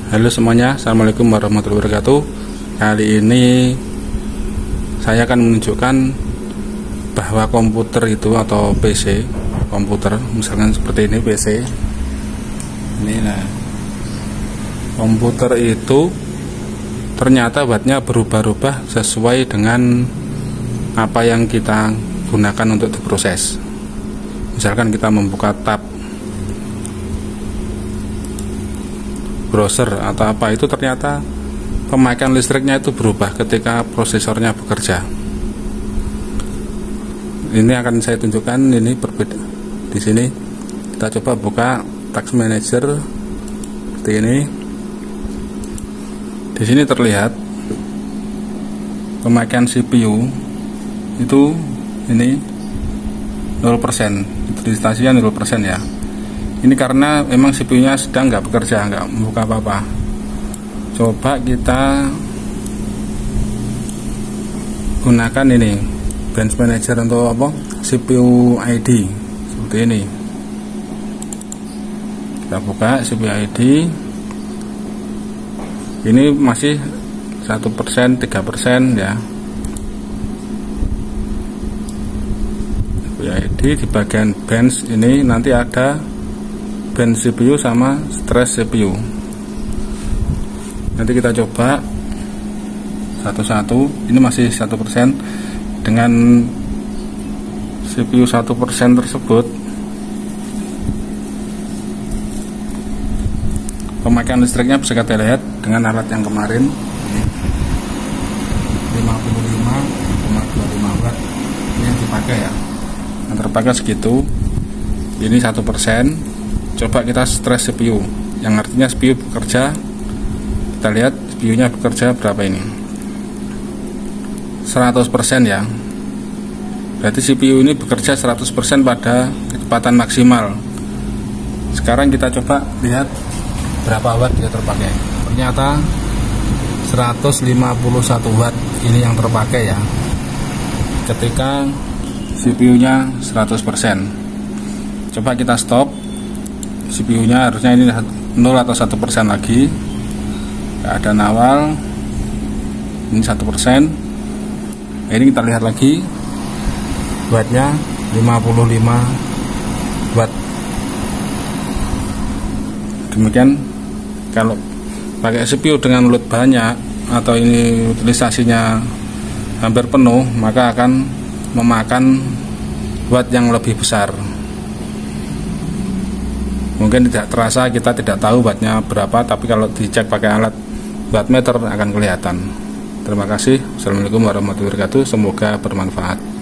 Halo semuanya, assalamualaikum warahmatullahi wabarakatuh. Kali ini saya akan menunjukkan bahwa komputer itu atau PC komputer, misalkan seperti ini PC ini. Nah, komputer itu ternyata wattnya berubah-ubah sesuai dengan apa yang kita gunakan untuk diproses. Misalkan kita membuka tab browser atau apa, itu ternyata pemakaian listriknya itu berubah ketika prosesornya bekerja. Ini akan saya tunjukkan, ini berbeda. Di sini kita coba buka Task Manager seperti ini. Di sini terlihat pemakaian CPU itu ini 0%, utilisasinya 0% ya. Ini karena memang CPU-nya sedang nggak bekerja, nggak membuka apa-apa. Coba kita gunakan ini Bench Manager untuk apa? CPU ID seperti ini. Kita buka CPU ID. Ini masih 1%, 3% ya. CPU ID di bagian bench ini nanti ada bench CPU sama stress CPU. Nanti kita coba satu-satu. Ini masih 1%. Dengan CPU 1% tersebut, pemakaian listriknya bisa kita lihat dengan alat yang kemarin, 55,25 watt ini yang dipakai ya. Yang terpakai segitu. Ini 1%. Coba kita stress CPU, yang artinya CPU bekerja. Kita lihat CPU-nya bekerja berapa ini, 100% ya. Berarti CPU ini bekerja 100% pada kecepatan maksimal. Sekarang kita coba lihat berapa watt dia terpakai. Ternyata 151 watt ini yang terpakai ya, ketika CPU-nya 100%. Coba kita stop. CPU-nya harusnya ini 0 atau 1% lagi. Keadaan awal ini 1%. Ini kita lihat lagi wattnya 55 watt. Demikian kalau pakai CPU dengan load banyak atau ini utilisasinya hampir penuh, maka akan memakan watt yang lebih besar. Mungkin tidak terasa, kita tidak tahu wattnya berapa, tapi kalau dicek pakai alat wattmeter akan kelihatan. Terima kasih. Assalamualaikum warahmatullahi wabarakatuh. Semoga bermanfaat.